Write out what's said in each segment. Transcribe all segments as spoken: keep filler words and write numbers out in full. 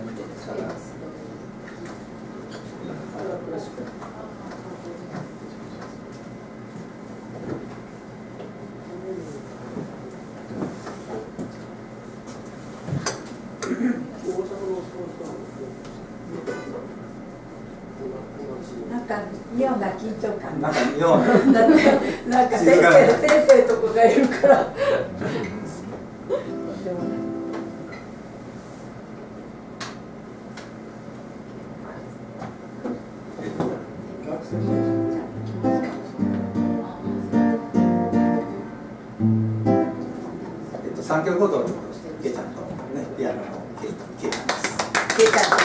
見てるから。 なんか妙な緊張感。 なんか妙な。 なんか先生先生とこがいるから。でもね。 えっと三曲ごとけいちゃんとねピアノのけいけいちゃんです。 けいちゃんと。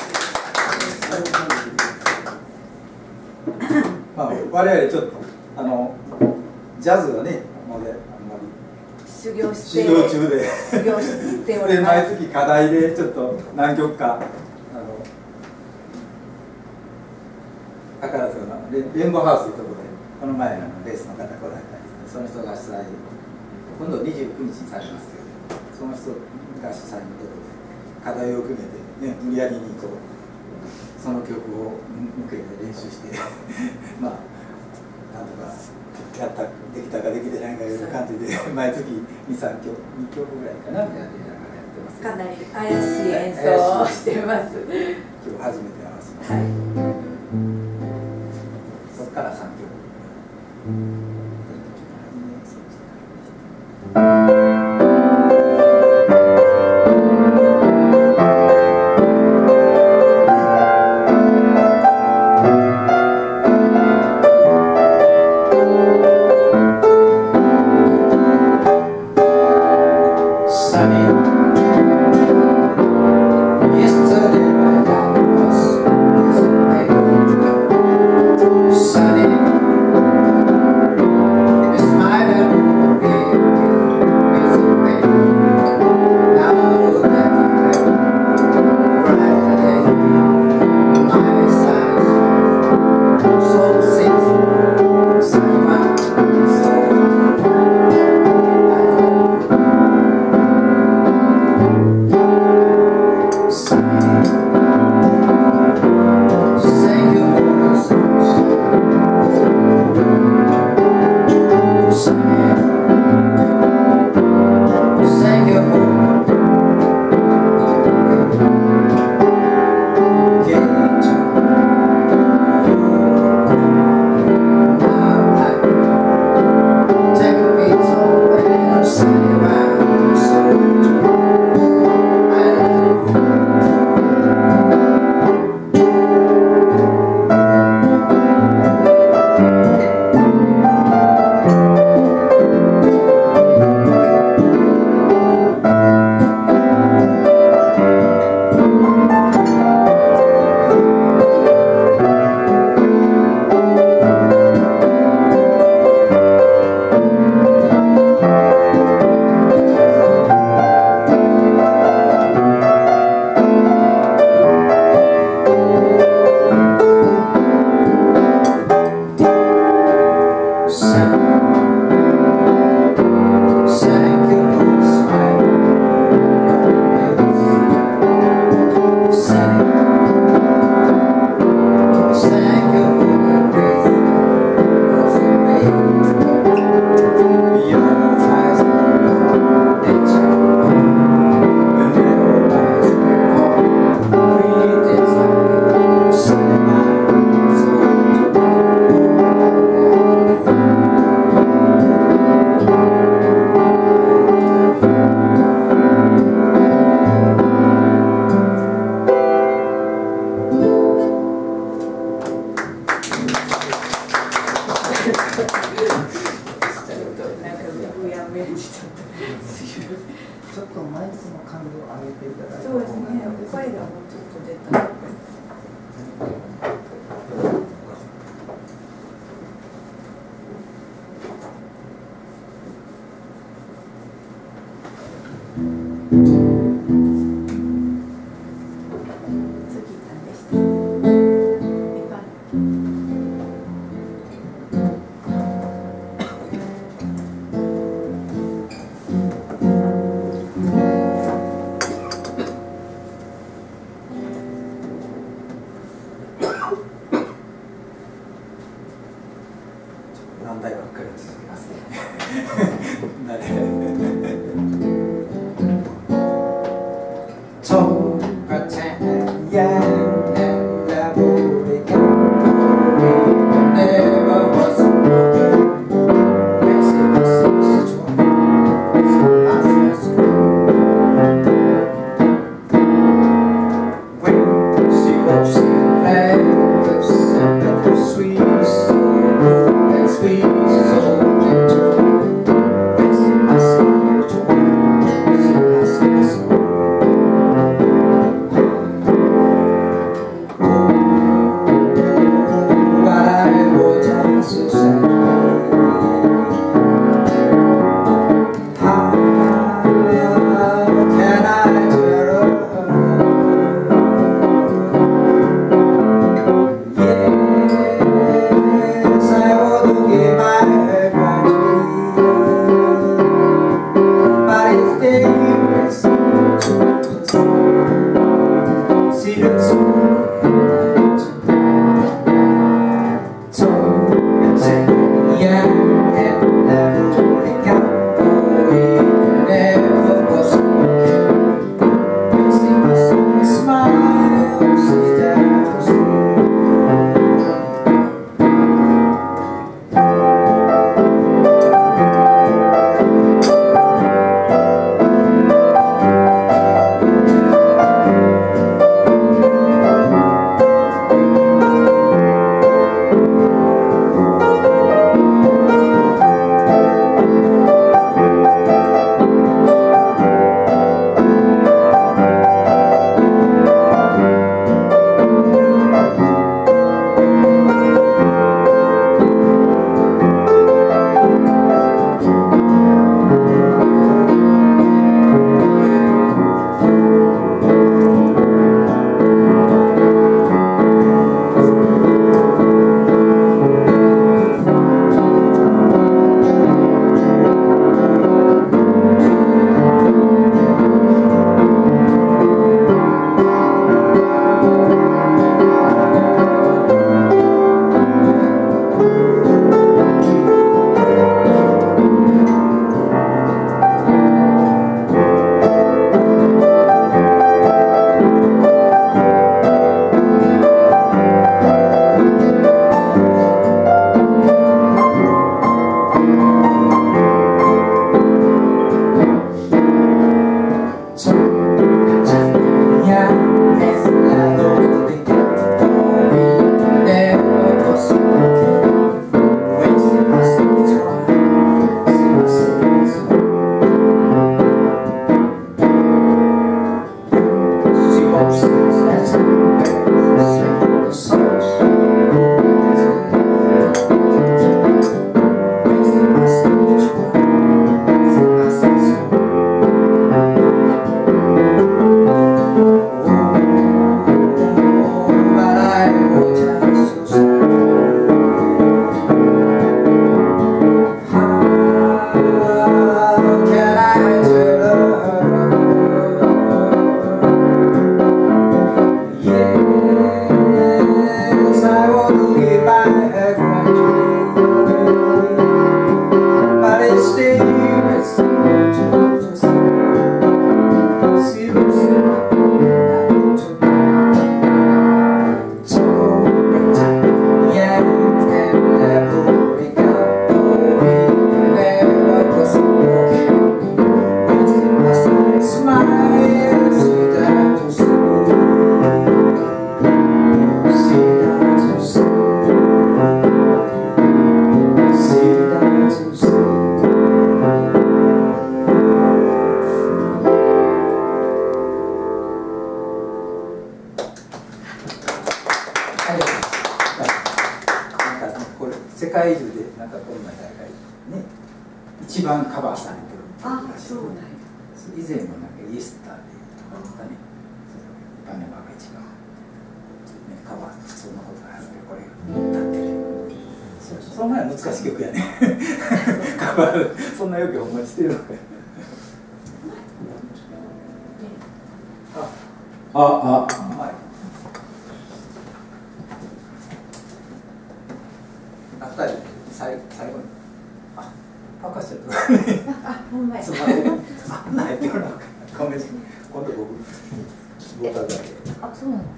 まあ我々ちょっとあのジャズがねまであんまり修行して修行中で修行しておりでます。 毎月課題でちょっと何曲かあの宝塚のレレンボーハウスというところでこの前あのレースの方来られたりその人が主催今度にじゅうくにちにされますけどその人が主催のところで課題を組めて、ね、無理やりにこうその曲を向けて練習してまあなんとかやったできたかできてないかいう感じで毎月にさんきょくにきょくぐらいかなやってやってます。 かなり怪しい演奏をしてます。 今日初めて合わせます。 はい。 そこからさんきょく。 Thank you. 世界中でなんかこんな大会ね一番カバーされてるあ、そうなんや。 以前もなんかイエスターデーとかだったね、イパネマが一番、ね、カバー普通のことなんですけどこれ歌ってるそんな難しい曲やねカバーそんなよくほんまにしてるのかあああはいあったり最最後にあパカしちゃったねあ、ほんまや。 つまりあんなんやってるのかごめん今度僕僕だけあ、そうなの。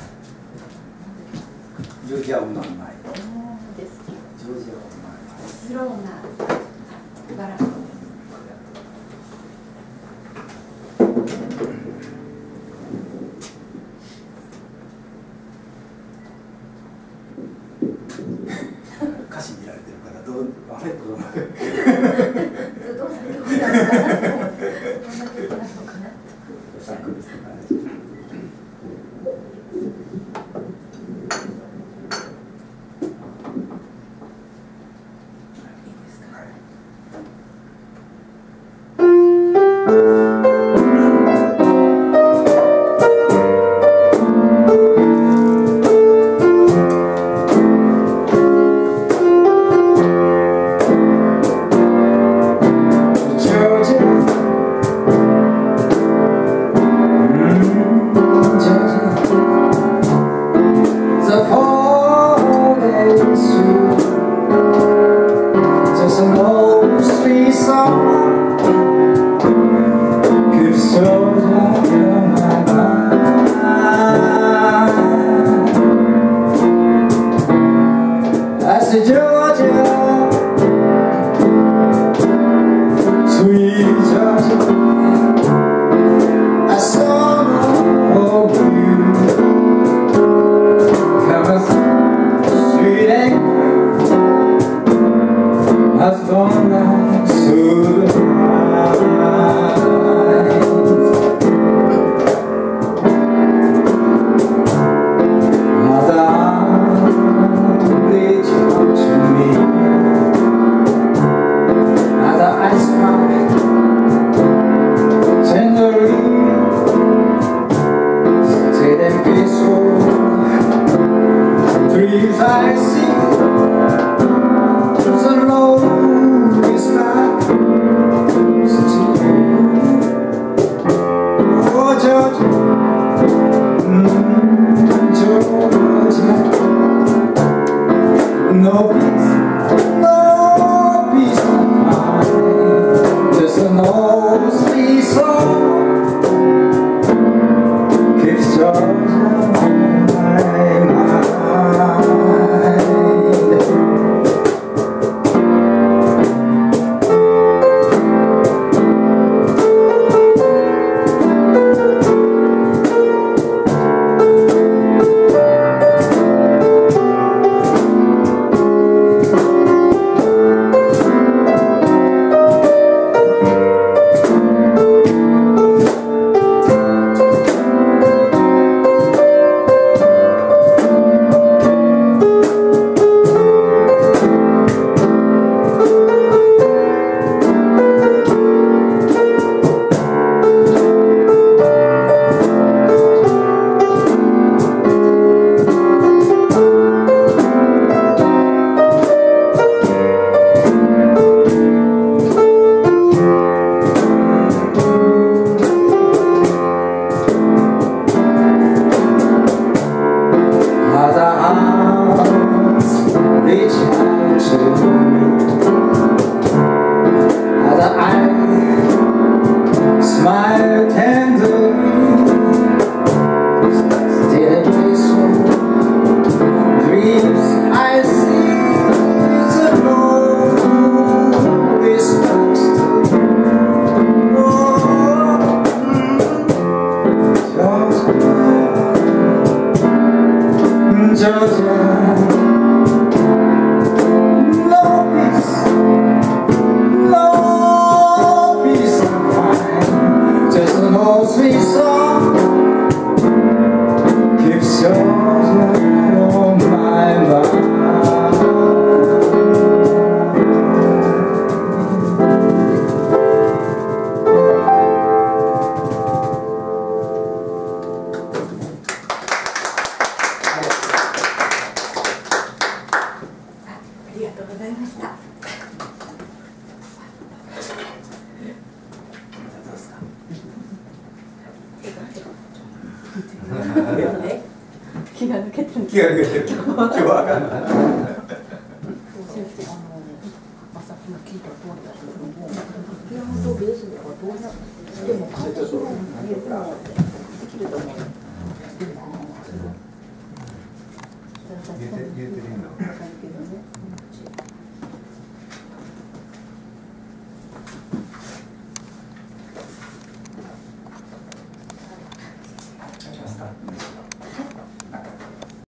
ジョージアオンマイそうですか。 ジョージアオンマイスローなバラード。 歌詞見られてるからどうあれこのどんな曲なのかなと思って。どんな曲なのかな。 サックですね 「 Georgia. No peace, no peace of mind. Just an old sweet song keeps Georgia on my mind. ありがとうございました。 どうですか。 気が抜けてる。 気が抜けてる。今日はあかんない。 先生、あの朝日の聞いた通りだけども、ピアノとベースではどうなっても感じができると思う。